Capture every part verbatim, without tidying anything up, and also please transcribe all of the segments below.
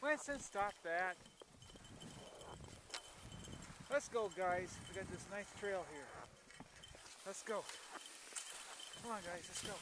Winston, stop that. Let's go, guys. We got this nice trail here. Let's go. Come on, guys, let's go.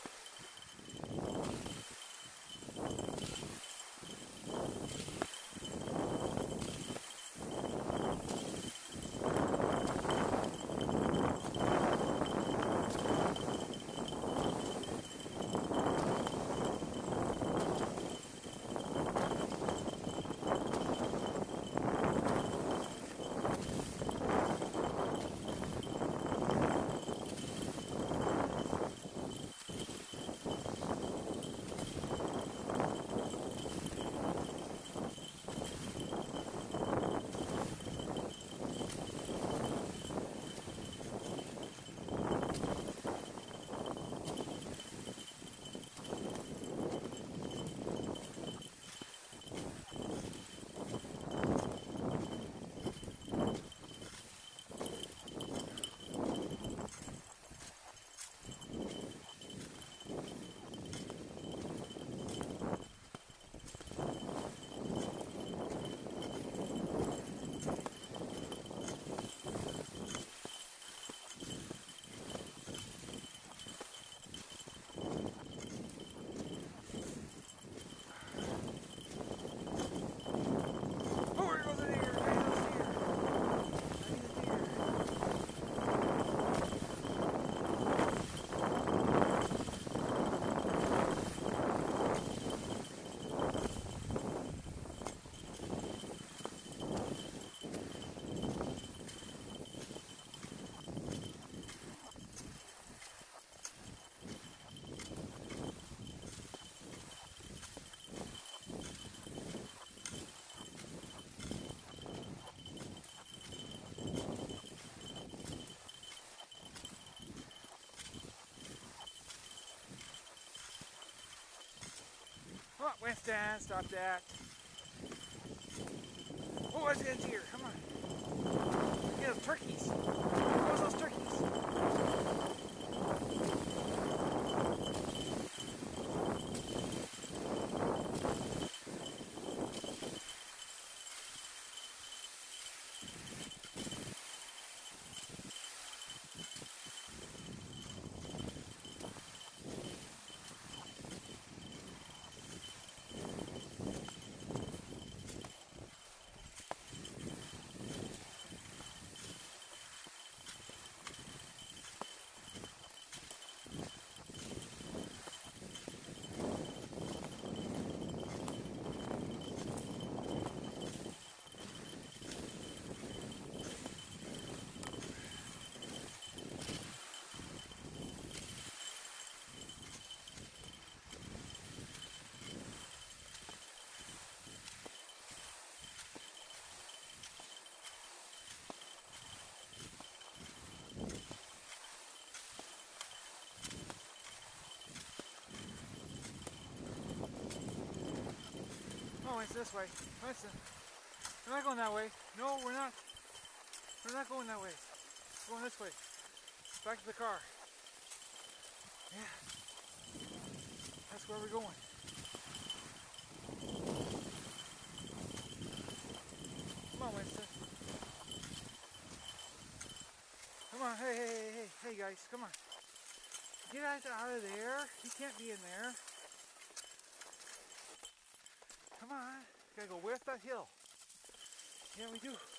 Come on, Winston, stop that. Oh, I was getting deer. Come on. Get those turkeys. What was those turkeys? Oh, it's this way. Winston. We're not going that way. No, we're not. We're not going that way. We're going this way. Back to the car. Yeah. That's where we're going. Come on, Winston. Come on. Hey, hey, hey, hey, hey, guys. Come on. Get out of there. You can't be in there. Come on. Gotta go way up that hill. Yeah, we do.